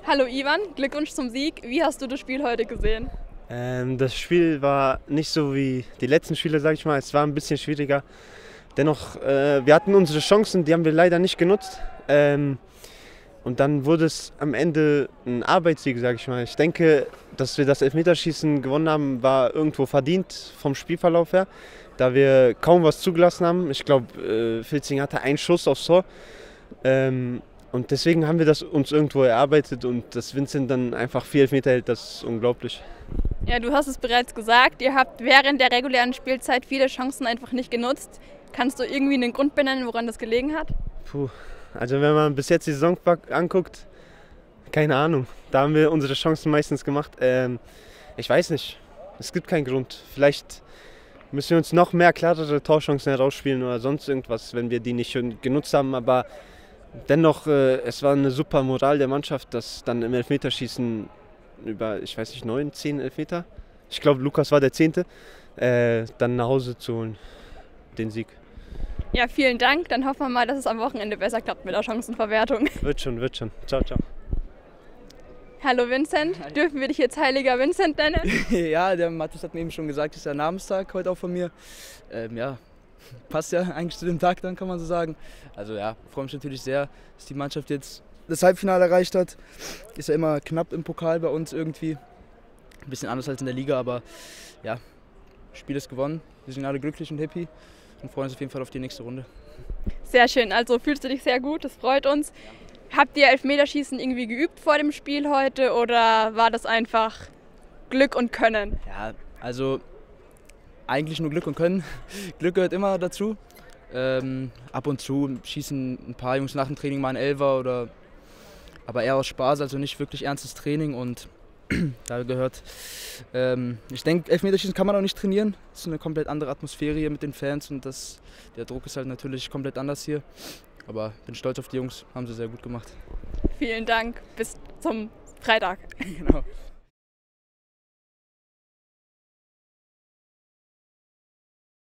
Hallo Ivan, Glückwunsch zum Sieg. Wie hast du das Spiel heute gesehen? Das Spiel war nicht so wie die letzten Spiele, sag ich mal. Es war ein bisschen schwieriger. Dennoch, wir hatten unsere Chancen, die haben wir leider nicht genutzt. Und dann wurde es am Ende ein Arbeitssieg, sag ich mal. Ich denke, dass wir das Elfmeterschießen gewonnen haben, war irgendwo verdient vom Spielverlauf her, da wir kaum was zugelassen haben. Ich glaube, Filzing hatte einen Schuss aufs Tor. Und deswegen haben wir das uns irgendwo erarbeitet und dass Vincent dann einfach 4 Elfmeter hält, das ist unglaublich. Ja, du hast es bereits gesagt, ihr habt während der regulären Spielzeit viele Chancen einfach nicht genutzt. Kannst du irgendwie einen Grund benennen, woran das gelegen hat? Puh, also wenn man bis jetzt die Saison anguckt, keine Ahnung. Da haben wir unsere Chancen meistens gemacht. Ich weiß nicht, es gibt keinen Grund. Vielleicht müssen wir uns noch mehr klarere Torchancen herausspielen oder sonst irgendwas, wenn wir die nicht schon genutzt haben. Aber dennoch, es war eine super Moral der Mannschaft, dass dann im Elfmeterschießen über, ich weiß nicht, 9, 10 Elfmeter, ich glaube Lukas war der 10., dann nach Hause zu holen, den Sieg. Ja, vielen Dank. Dann hoffen wir mal, dass es am Wochenende besser klappt mit der Chancenverwertung. Wird schon, wird schon. Ciao, ciao. Hallo Vincent, Hi. dürfen wir dich jetzt Heiliger Vincent nennen? Ja, der Mathis hat mir eben schon gesagt, ist der Namenstag heute auch von mir. Ja, passt ja eigentlich zu dem Tag dann, kann man so sagen. Also ja, freue mich natürlich sehr, dass die Mannschaft jetzt das Halbfinale erreicht hat. Ist ja immer knapp im Pokal bei uns irgendwie. Ein bisschen anders als in der Liga, aber ja, Spiel ist gewonnen. Wir sind alle glücklich und happy und freuen uns auf jeden Fall auf die nächste Runde. Sehr schön, also fühlst du dich sehr gut, das freut uns. Habt ihr Elfmeterschießen irgendwie geübt vor dem Spiel heute oder war das einfach Glück und Können? Ja, also eigentlich nur Glück und Können. Glück gehört immer dazu. Ab und zu schießen ein paar Jungs nach dem Training mal einen Elfer aber eher aus Spaß, also nicht wirklich ernstes Training und da gehört, ich denke, Elfmeterschießen kann man auch nicht trainieren. Es ist eine komplett andere Atmosphäre hier mit den Fans und der Druck ist halt natürlich komplett anders hier. Aber bin stolz auf die Jungs, haben sie sehr gut gemacht. Vielen Dank, bis zum Freitag. Genau.